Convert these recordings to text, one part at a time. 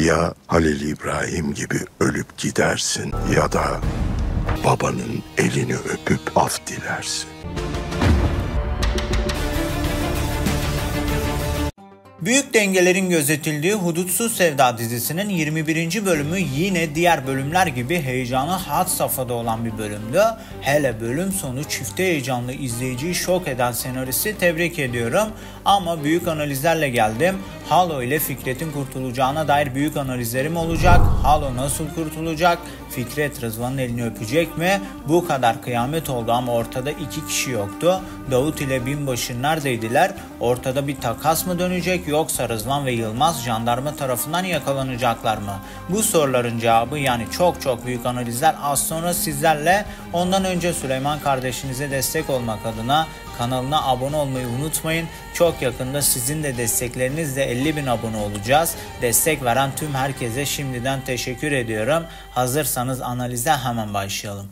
Ya Halil İbrahim gibi ölüp gidersin ya da babanın elini öpüp af dilersin. Büyük dengelerin gözetildiği Hudutsuz Sevda dizisinin 21. bölümü yine diğer bölümler gibi heyecanı had safhada olan bir bölümdü. Hele bölüm sonu çifte heyecanlı izleyiciyi şok eden senaristi tebrik ediyorum. Ama büyük analizlerle geldim. Halo ile Fikret'in kurtulacağına dair büyük analizlerim olacak. Halo nasıl kurtulacak? Fikret Rızvan'ın elini öpecek mi? Bu kadar kıyamet oldu ama ortada iki kişi yoktu. Davut ile binbaşı neredeydiler? Ortada bir takas mı dönecek yoksa Rızvan ve Yılmaz jandarma tarafından yakalanacaklar mı? Bu soruların cevabı yani çok büyük analizler az sonra sizlerle. Ondan önce Süleyman kardeşinize destek olmak adına kanalına abone olmayı unutmayın. Çok yakında sizin de desteklerinizle 50.000 abone olacağız. Destek veren tüm herkese şimdiden teşekkür ediyorum. Hazırsanız analize hemen başlayalım.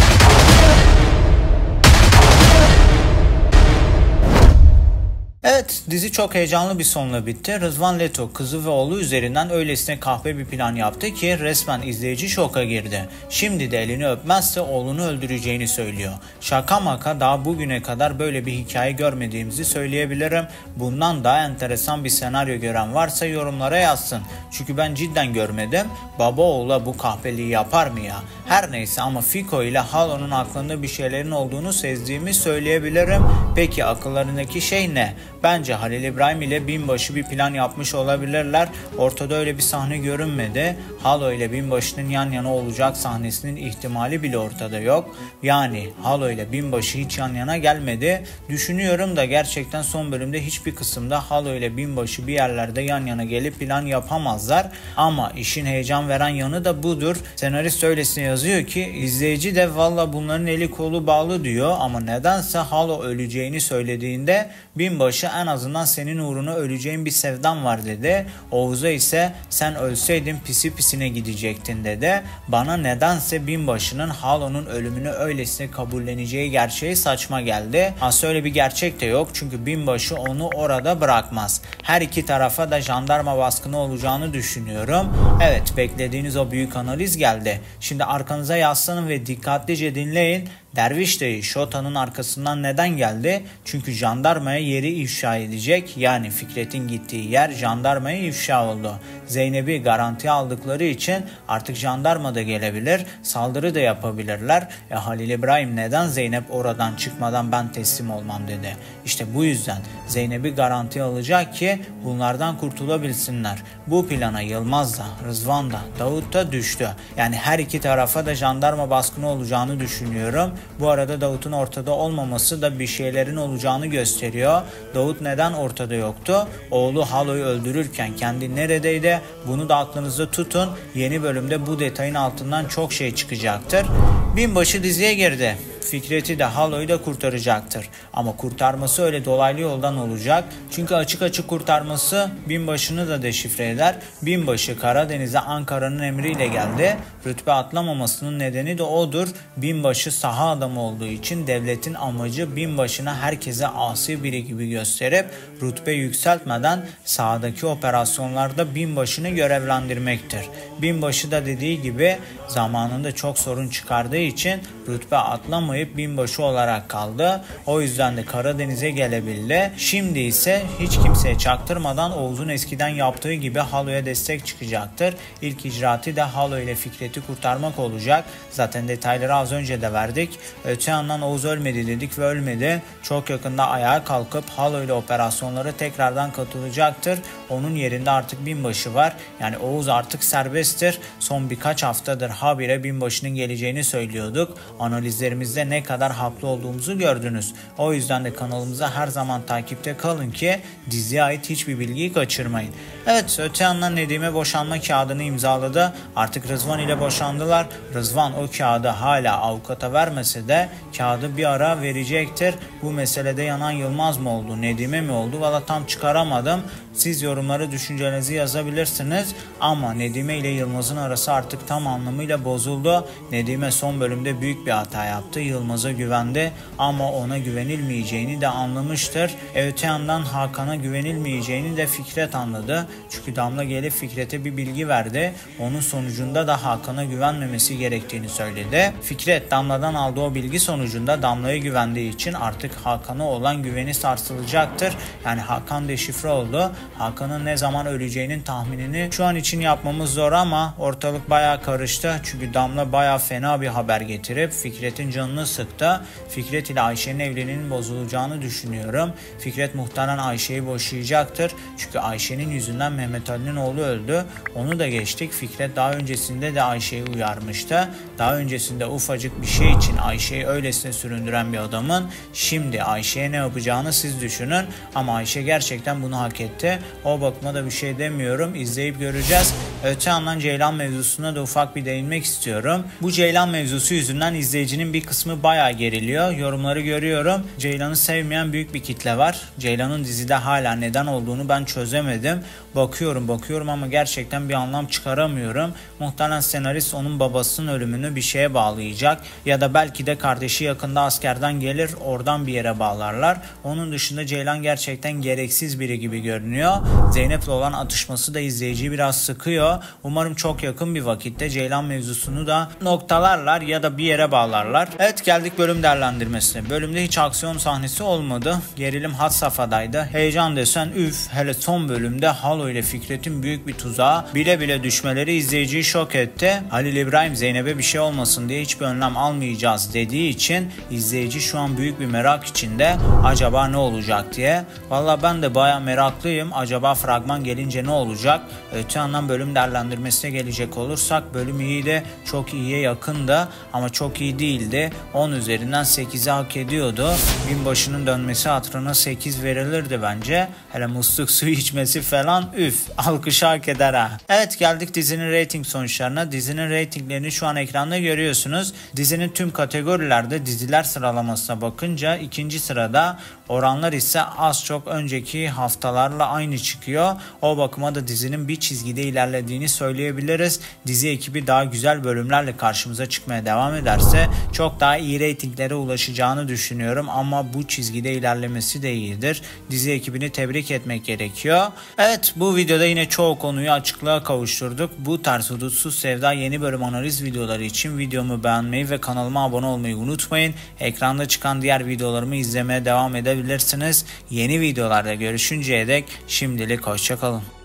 Evet, dizi çok heyecanlı bir sonla bitti. Rızvan Leto kızı ve oğlu üzerinden öylesine kahpe bir plan yaptı ki resmen izleyici şoka girdi. Şimdi de elini öpmezse oğlunu öldüreceğini söylüyor. Şaka maka daha bugüne kadar böyle bir hikaye görmediğimizi söyleyebilirim. Bundan daha enteresan bir senaryo gören varsa yorumlara yazsın. Çünkü ben cidden görmedim. Baba oğula bu kahpeliği yapar mı ya? Her neyse ama Fiko ile Halo'nun aklında bir şeylerin olduğunu sezdiğimi söyleyebilirim. Peki akıllarındaki şey ne? Bence Halil İbrahim ile binbaşı bir plan yapmış olabilirler. Ortada öyle bir sahne görünmedi. Halo ile binbaşının yan yana olacak sahnesinin ihtimali bile ortada yok. Yani Halo ile binbaşı hiç yan yana gelmedi. Düşünüyorum da gerçekten son bölümde hiçbir kısımda Halo ile binbaşı bir yerlerde yan yana gelip plan yapamazlar. Ama işin heyecan veren yanı da budur. Senarist öylesine yazıyor ki izleyici de valla bunların eli kolu bağlı diyor ama nedense Halo öleceğini söylediğinde binbaşı en azından senin uğruna öleceğin bir sevdan var dedi. Oğuz'a ise sen ölseydin pisi pisine gidecektin dedi. Bana nedense binbaşının Halo'nun ölümünü öylesine kabulleneceği gerçeği saçma geldi. Aslında öyle bir gerçek de yok çünkü binbaşı onu orada bırakmaz. Her iki tarafa da jandarma baskını olacağını düşünüyorum. Evet, beklediğiniz o büyük analiz geldi. Şimdi arkanıza yaslanın ve dikkatlice dinleyin. Derviş dayı Şota'nın arkasından neden geldi? Çünkü jandarmaya yeri ifşa edecek. Yani Fikret'in gittiği yer jandarmaya ifşa oldu. Zeynep'i garantiye aldıkları için artık jandarma da gelebilir. Saldırı da yapabilirler. Halil İbrahim neden Zeynep oradan çıkmadan ben teslim olmam dedi. İşte bu yüzden Zeynep'i garantiye alacak ki bunlardan kurtulabilsinler. Bu plana Yılmaz da, Rızvan da, Davut da düştü. Yani her iki tarafa da jandarma baskını olacağını düşünüyorum. Bu arada Davut'un ortada olmaması da bir şeylerin olacağını gösteriyor. Davut neden ortada yoktu? Oğlu Halo'yu öldürürken kendi neredeydi? Bunu da aklınızda tutun. Yeni bölümde bu detayın altından çok şey çıkacaktır. Binbaşı diziye girdi. Fikret'i de Halo'yu da kurtaracaktır. Ama kurtarması öyle dolaylı yoldan olacak. Çünkü açık kurtarması binbaşını da deşifre eder. Binbaşı Karadeniz'e Ankara'nın emriyle geldi. Rütbe atlamamasının nedeni de odur. Binbaşı saha adamı olduğu için devletin amacı binbaşına herkese asi biri gibi gösterip rütbe yükseltmeden sahadaki operasyonlarda binbaşını görevlendirmektir. Binbaşı da dediği gibi zamanında çok sorun çıkardığı için rütbe atlamayıp binbaşı olarak kaldı. O yüzden de Karadeniz'e gelebildi. Şimdi ise hiç kimseye çaktırmadan Oğuz'un eskiden yaptığı gibi Halo'ya destek çıkacaktır. İlk icraatı da Halo ile Fikret'i kurtarmak olacak. Zaten detayları az önce de verdik. Öte yandan Oğuz ölmedi dedik ve ölmedi. Çok yakında ayağa kalkıp Halo ile operasyonlara tekrardan katılacaktır. Onun yerinde artık binbaşı var. Yani Oğuz artık serbesttir. Son birkaç haftadır habire binbaşının geleceğini söylüyorduk. Analizlerimizde ne kadar haklı olduğumuzu gördünüz. O yüzden de kanalımıza her zaman takipte kalın ki diziye ait hiçbir bilgiyi kaçırmayın. Evet, öte yandan Nedim'e boşanma kağıdını imzaladı. Artık Rızvan ile boşandılar. Rızvan o kağıdı hala avukata vermese de kağıdı bir ara verecektir. Bu meselede yanan Yılmaz mı oldu, Nedim'e mi oldu? Valla tam çıkaramadım. Siz yorumlara düşüncelerinizi yazabilirsiniz ama Nedime ile Yılmaz'ın arası artık tam anlamıyla bozuldu. Nedime son bölümde büyük bir hata yaptı. Yılmaz'a güvendi ama ona güvenilmeyeceğini de anlamıştır. Öte yandan Hakan'a güvenilmeyeceğini de Fikret anladı. Çünkü Damla gelip Fikret'e bir bilgi verdi. Onun sonucunda da Hakan'a güvenmemesi gerektiğini söyledi. Fikret Damla'dan aldığı o bilgi sonucunda Damla'ya güvendiği için artık Hakan'a olan güveni sarsılacaktır. Yani Hakan deşifre oldu. Hakan'ın ne zaman öleceğinin tahminini şu an için yapmamız zor ama ortalık bayağı karıştı. Çünkü Damla bayağı fena bir haber getirip Fikret'in canını sıktı. Fikret ile Ayşe'nin evliliğinin bozulacağını düşünüyorum. Fikret muhtemelen Ayşe'yi boşayacaktır. Çünkü Ayşe'nin yüzünden Mehmet Ali'nin oğlu öldü. Onu da geçtik. Fikret daha öncesinde de Ayşe'yi uyarmıştı. Daha öncesinde ufacık bir şey için Ayşe'yi öylesine süründüren bir adamın şimdi Ayşe'ye ne yapacağını siz düşünün. Ama Ayşe gerçekten bunu hak etti. O bakıma da bir şey demiyorum. İzleyip göreceğiz. Öte yandan Ceylan mevzusuna da ufak bir değinmek istiyorum. Bu Ceylan mevzusu yüzünden izleyicinin bir kısmı bayağı geriliyor. Yorumları görüyorum. Ceylan'ı sevmeyen büyük bir kitle var. Ceylan'ın dizide hala neden olduğunu ben çözemedim. Bakıyorum ama gerçekten bir anlam çıkaramıyorum. Muhtemelen senarist onun babasının ölümünü bir şeye bağlayacak. Ya da belki de kardeşi yakında askerden gelir, oradan bir yere bağlarlar. Onun dışında Ceylan gerçekten gereksiz biri gibi görünüyor. Zeynep'le olan atışması da izleyiciyi biraz sıkıyor. Umarım çok yakın bir vakitte Ceylan mevzusunu da noktalarlar ya da bir yere bağlarlar. Evet, geldik bölüm değerlendirmesine. Bölümde hiç aksiyon sahnesi olmadı. Gerilim had safhadaydı. Heyecan desen üf, hele son bölümde Halo ile Fikret'in büyük bir tuzağa bile bile düşmeleri izleyiciyi şok etti. Halil İbrahim Zeynep'e bir şey olmasın diye hiçbir önlem almayacağız dediği için izleyici şu an büyük bir merak içinde. Acaba ne olacak diye. Valla ben de baya meraklıyım. Acaba fragman gelince ne olacak? Öte yandan bölüm değerlendirmesine gelecek olursak bölüm iyiydi. Çok iyiye yakındı ama çok iyi değildi. 10 üzerinden 8'i hak ediyordu. Binbaşının dönmesi hatırına 8 verilirdi bence. Hele musluk suyu içmesi falan üf, alkışı hak eder ha. Evet, geldik dizinin rating sonuçlarına. Dizinin ratinglerini şu an ekranda görüyorsunuz. Dizinin tüm kategorilerde diziler sıralamasına bakınca ikinci sırada, oranlar ise az çok önceki haftalarla aynı çıkıyor. O bakıma da dizinin bir çizgide ilerlediğini söyleyebiliriz. Dizi ekibi daha güzel bölümlerle karşımıza çıkmaya devam ederse çok daha iyi reytinglere ulaşacağını düşünüyorum ama bu çizgide ilerlemesi de iyidir. Dizi ekibini tebrik etmek gerekiyor. Evet, bu videoda yine çoğu konuyu açıklığa kavuşturduk. Bu tarz Hudutsuz Sevda yeni bölüm analiz videoları için videomu beğenmeyi ve kanalıma abone olmayı unutmayın. Ekranda çıkan diğer videolarımı izlemeye devam edebilirsiniz. Yeni videolarda görüşünceye dek şimdilik hoşça kalın.